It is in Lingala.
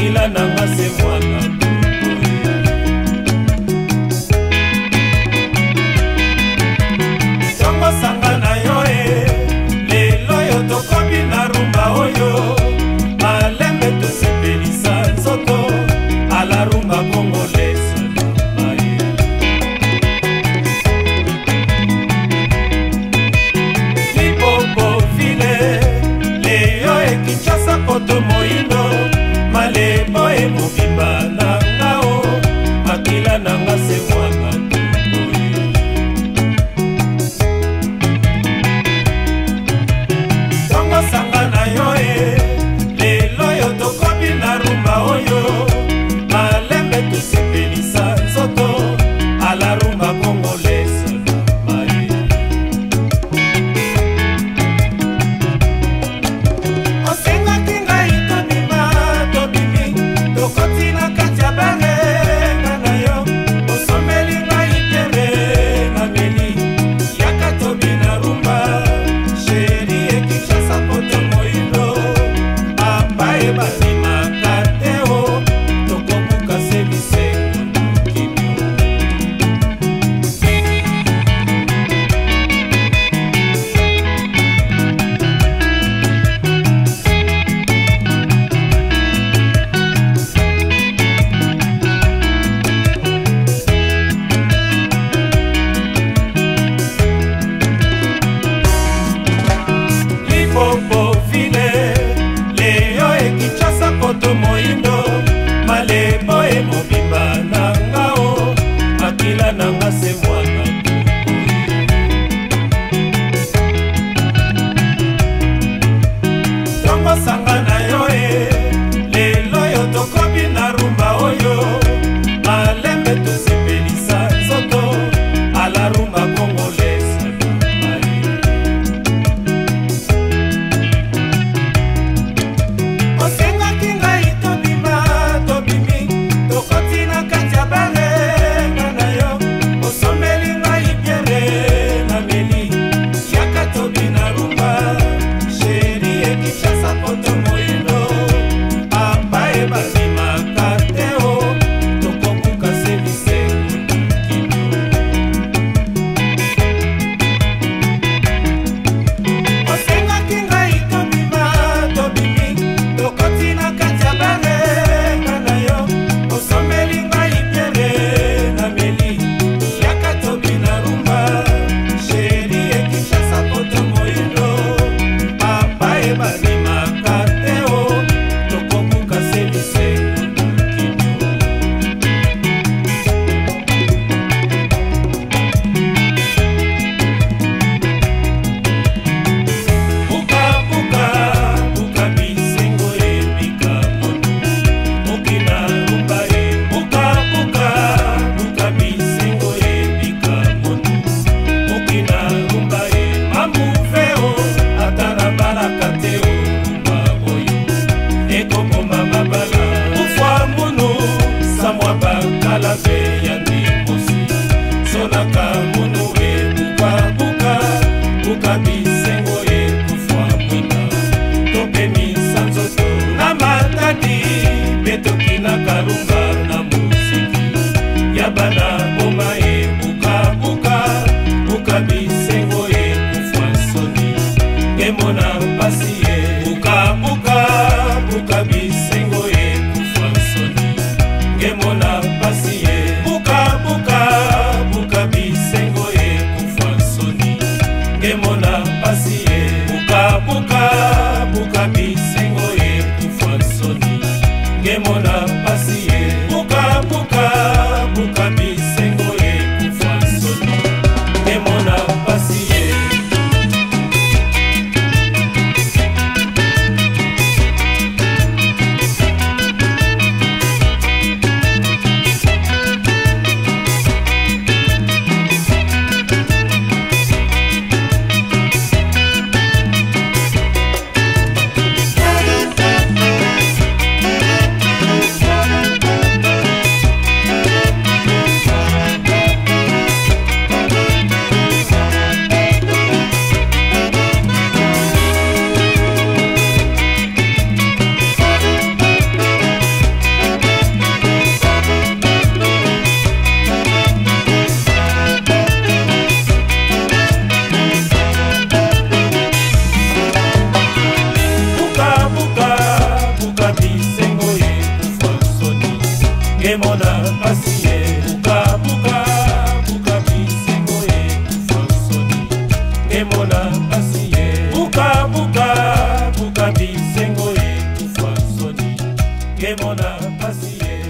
makila nanga se mwana tongo sanga na yo lelo yo tokomi na rumba oyo malembe tosepelisa nzoto ala rumba congolaise libobo vile leyo ekinshasa poto moindo malebo emobimba na ngao makila nanga se mwana tongo sanga na yo lelo yo tokomi na rumba oyo malembe tosepelisa nzoto ala rumba congolaise osengaki ngai tobima tobimi tokoti na kati ya barenga na yo osomeli ngai tere na meli yaka tobi na rumba sheri ekinshasa poto moindo papa ebandimaka te o tokobuka se bisengo kimio libobo vile leyo ekinshasa poto moindo malebo emobimba na ngao makila nanga se mwana tongo sanga na yo lelo yo tokomi na rumba oyo malembe tosepelisa nzoto ala rumba congolaise osengaki ngai tobima tobimi tokoti na kati ya barenga na yo osomeli ngai biere na meli yaka tobi na rumba sheri ekinshasa poto moindo papa ebandimaka te o tokobuka se bisengo kimio osengaki ngai tobima tobimi tokoti na kati ya barenga na yo osomeli ngai biere na meli yaka tobi na rumba sheri ekinshasa poto moindo papa ebandimaka te o tokobuka se bisengo kimio buka buka buka bisengo ebika motu mokina rumba buka buka buka bisengo ebika motu mokina rumba mamuveo atana balaka te o rumba oyo ekokoma mabala kufwa munu samwa bakala ve ya ndimosi sonaka munu buka buka buka bisengo ekufwa mwina topemisa nzoto na matadi betokinaka rumba na musiki ya bana boma buka buka buka bisengo ekufwa soni ngemona mpasi buka buka buka bisengo ekufwa soni ngemona mpasi buka buka buka bisengo ekufwa soni ngemona mpasi buka buka buka bisengo ekufwa soni ngemona mpasi buka buka buka bisengo ekufwa soni ngemona mpasi ngemona pasi ye buka buka buka bisengo ye kufansoni ngemona pasi ye buka buka buka bisengo ye kufansoni ngemona pasi ye